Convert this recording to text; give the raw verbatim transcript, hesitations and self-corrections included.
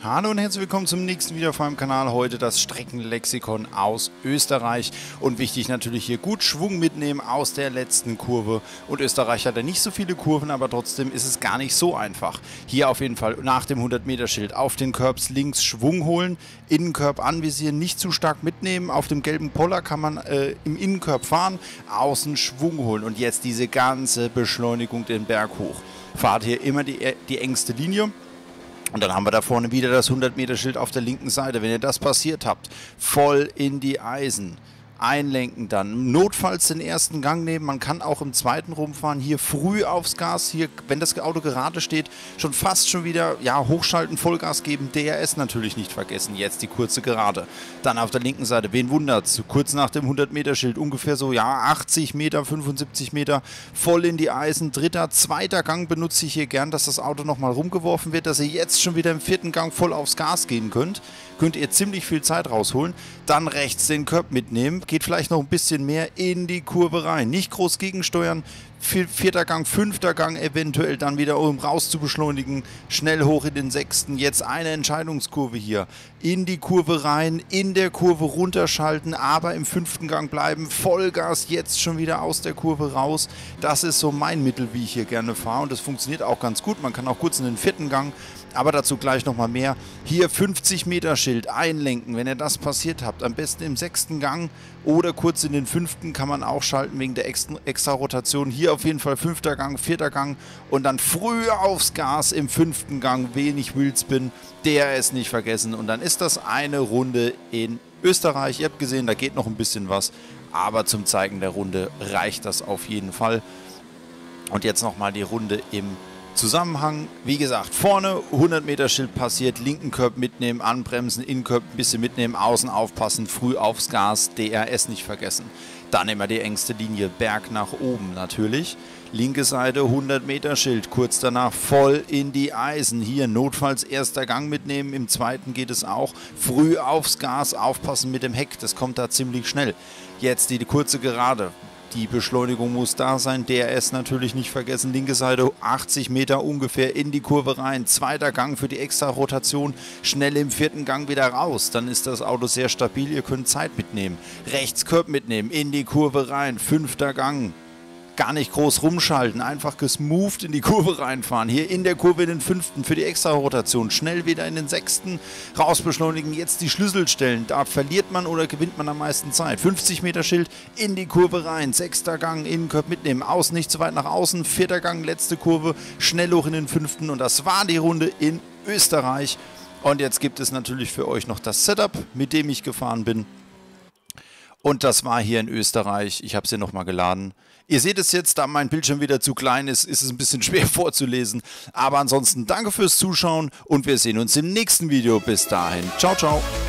Hallo und herzlich willkommen zum nächsten Video auf meinem Kanal. Heute das Streckenlexikon aus Österreich. Und wichtig natürlich hier gut Schwung mitnehmen aus der letzten Kurve. Und Österreich hat ja nicht so viele Kurven, aber trotzdem ist es gar nicht so einfach. Hier auf jeden Fall nach dem hundert Meter Schild auf den Curbs links Schwung holen, Innencurb anvisieren, nicht zu stark mitnehmen. Auf dem gelben Poller kann man äh, im Innencurb fahren, außen Schwung holen. Und jetzt diese ganze Beschleunigung den Berg hoch. Fahrt hier immer die, die engste Linie. Und dann haben wir da vorne wieder das hundert Meter Schild auf der linken Seite. Wenn ihr das passiert habt, voll in die Eisen. Einlenken dann, notfalls den ersten Gang nehmen, man kann auch im zweiten rumfahren, hier früh aufs Gas, hier, wenn das Auto gerade steht, schon fast schon wieder, ja, hochschalten, Vollgas geben, D R S natürlich nicht vergessen, jetzt die kurze Gerade. Dann auf der linken Seite, wen wundert's, kurz nach dem hundert Meter Schild, ungefähr so, ja, achtzig Meter, fünfundsiebzig Meter, voll in die Eisen, dritter, zweiter Gang benutze ich hier gern, dass das Auto nochmal rumgeworfen wird, dass ihr jetzt schon wieder im vierten Gang voll aufs Gas gehen könnt, könnt ihr ziemlich viel Zeit rausholen, dann rechts den Curb mitnehmen, geht vielleicht noch ein bisschen mehr in die Kurve rein. Nicht groß gegensteuern. Vierter Gang, fünfter Gang eventuell dann wieder, um raus zu beschleunigen. Schnell hoch in den sechsten. Jetzt eine Entscheidungskurve hier. In die Kurve rein, in der Kurve runterschalten, aber im fünften Gang bleiben. Vollgas jetzt schon wieder aus der Kurve raus. Das ist so mein Mittel, wie ich hier gerne fahre. Und das funktioniert auch ganz gut. Man kann auch kurz in den vierten Gang, aber dazu gleich nochmal mehr. Hier fünfzig Meter Schild einlenken, wenn ihr das passiert habt. Am besten im sechsten Gang oder kurz in den fünften kann man auch schalten wegen der extra, extra Rotation. Hier auf jeden Fall fünfter Gang, vierter Gang und dann früh aufs Gas im fünften Gang. Wenig Wheelspin, D R S nicht vergessen. Und dann ist das eine Runde in Österreich. Ihr habt gesehen, da geht noch ein bisschen was. Aber zum Zeigen der Runde reicht das auf jeden Fall. Und jetzt nochmal die Runde im Zusammenhang, wie gesagt, vorne hundert Meter Schild passiert, linken Curb mitnehmen, anbremsen, Innencurb ein bisschen mitnehmen, außen aufpassen, früh aufs Gas, D R S nicht vergessen. Dann immer die engste Linie, Berg nach oben natürlich. Linke Seite hundert Meter Schild, kurz danach voll in die Eisen. Hier notfalls erster Gang mitnehmen, im zweiten geht es auch. Früh aufs Gas, aufpassen mit dem Heck, das kommt da ziemlich schnell. Jetzt die kurze Gerade. Die Beschleunigung muss da sein, D R S natürlich nicht vergessen, linke Seite achtzig Meter ungefähr in die Kurve rein, zweiter Gang für die extra Rotation, schnell im vierten Gang wieder raus, dann ist das Auto sehr stabil, ihr könnt Zeit mitnehmen, rechts Curb mitnehmen, in die Kurve rein, fünfter Gang. Gar nicht groß rumschalten, einfach gesmoved in die Kurve reinfahren. Hier in der Kurve in den fünften für die Extra-Rotation. Schnell wieder in den sechsten rausbeschleunigen. Jetzt die Schlüsselstellen. Da verliert man oder gewinnt man am meisten Zeit. fünfzig Meter Schild in die Kurve rein. Sechster Gang, Innencurb mitnehmen. Außen nicht zu weit nach außen. Vierter Gang, letzte Kurve. Schnell hoch in den fünften. Und das war die Runde in Österreich. Und jetzt gibt es natürlich für euch noch das Setup, mit dem ich gefahren bin. Und das war hier in Österreich. Ich habe es hier nochmal geladen. Ihr seht es jetzt, da mein Bildschirm wieder zu klein ist, ist es ein bisschen schwer vorzulesen. Aber ansonsten danke fürs Zuschauen und wir sehen uns im nächsten Video. Bis dahin. Ciao, ciao.